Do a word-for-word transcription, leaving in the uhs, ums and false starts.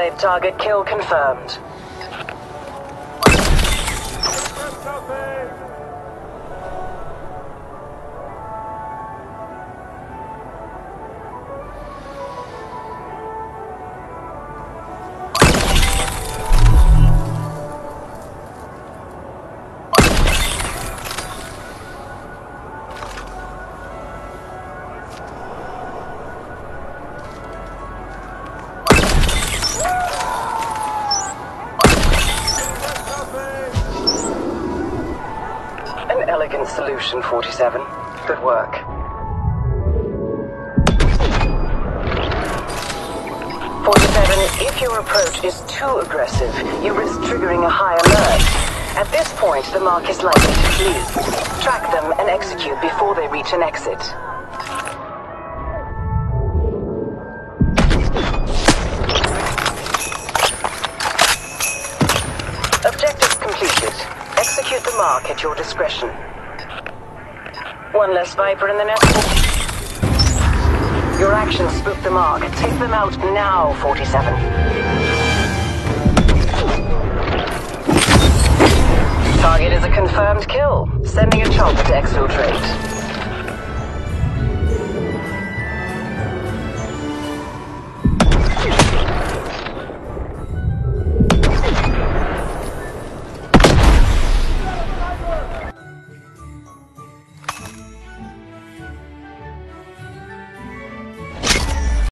Five target kill confirmed. An elegant solution, forty-seven. Good work. forty-seven, if your approach is too aggressive, you risk triggering a high alert. At this point, the mark is likely to flee. Track them and execute before they reach an exit. Objective completed. Execute the mark at your discretion. One less Viper in the nest. Your actions spook the mark. Take them out now, forty-seven. Target is a confirmed kill. Sending a chopper to exfiltrate.